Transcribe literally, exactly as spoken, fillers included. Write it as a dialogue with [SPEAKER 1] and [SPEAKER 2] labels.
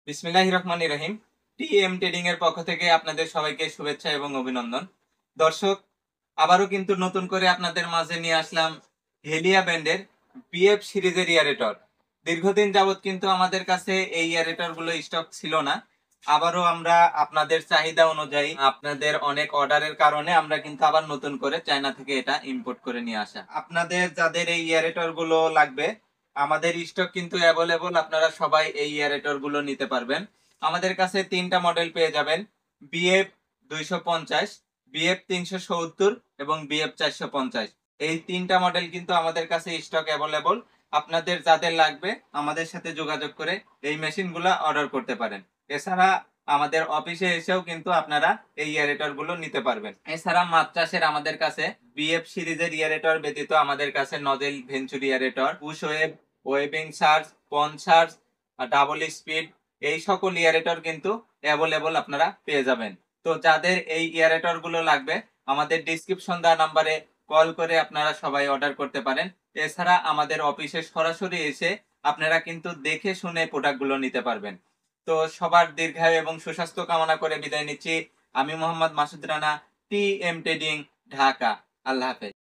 [SPEAKER 1] বিসমিল্লাহির রহমানির রহিম। TM trading এর পক্ষ থেকে আপনাদের সবাইকে শুভেচ্ছা এবং অভিনন্দন। দর্শক, আবারও কিন্তু নতুন করে আপনাদের মাঝে নিয়ে আসলাম হেলিয়া ব্র্যান্ডের বিএফ সিরিজের ইয়ারেটর। দীর্ঘদিন যাবত কিন্তু আমাদের কাছে এই ইয়ারেটর গুলো স্টক ছিল না। আবারও আমরা আপনাদের চাহিদা অনুযায়ী, আপনাদের অনেক অর্ডারের কারণে আমরা কিন্তু আবার নতুন করে চায়না থেকে এটা ইম্পোর্ট করে নিয়ে আসা। আপনাদের যাদের এই ইয়ারেটর গুলো লাগবে, আমাদের স্টক কিন্তু অ্যাভেলেবল। আপনারা সবাই এই ইয়ারেটর গুলো নিতে পারবেন। আমাদের কাছে তিনটা মডেল পেয়ে যাবেন, বিএফ দুইশো পঞ্চাশ, বিএফ তিনশো সত্তর এবং বিএফ চারশো পঞ্চাশ। এই তিনটা মডেল কিন্তু আমাদের কাছে স্টক অ্যাভেলেবল। আপনাদের যাদের লাগবে আমাদের সাথে যোগাযোগ করে এই মেশিনগুলো অর্ডার করতে পারেন। এছাড়া আমাদের অফিসে এসেও কিন্তু আপনারা এই ইয়ারেটর গুলো নিতে পারবেন। এছাড়া মাছ চাষের আমাদের কাছে বিএফ সিরিজের ইয়ারেটর ব্যতীত আমাদের কাছে nozzle venturi aerator, push wave, ওয়েবিং সার্চ, পন সার্চ, ডাবল স্পিড, এই সকল ইয়ারেটর কিন্তু অ্যাভেলেবল আপনারা পেয়ে যাবেন। তো যাদের এই ইয়ারেটর গুলো লাগবে আমাদের ডিসক্রিপশন দেওয়া নাম্বারে কল করে আপনারা সবাই অর্ডার করতে পারেন। এছাড়া আমাদের অফিসে সরাসরি এসে আপনারা কিন্তু দেখে শুনে প্রোডাক্ট গুলো নিতে পারবেন। তো সবার দীর্ঘায়ু এবং সুস্বাস্থ্য কামনা করে বিদায় নিচ্ছি। আমি Mohammad Masud Rana, T M trading, Dhaka. আল্লাহ হাফেজ।